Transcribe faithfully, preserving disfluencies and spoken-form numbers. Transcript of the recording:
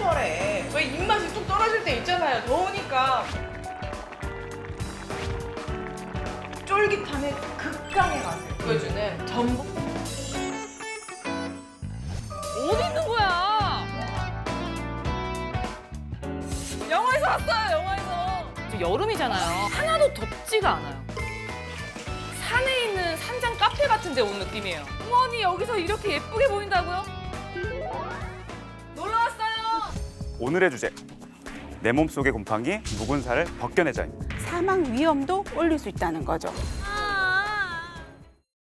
겨울철에 왜 입맛이 뚝 떨어질 때 있잖아요. 더우니까. 쫄깃함의 극강의 맛을 보여주는 전복. 어디 있는 거야? 영화에서 왔어요, 영화에서. 지금 여름이잖아요. 하나도 덥지가 않아요. 산에 있는 산장 카페 같은 데 온 느낌이에요. 어머니, 여기서 이렇게 예쁘게 보인다고요? 놀러 왔어요. 오늘의 주제, 내 몸속의 곰팡이 묵은 살을 벗겨내자. 사망 위험도 올릴 수 있다는 거죠.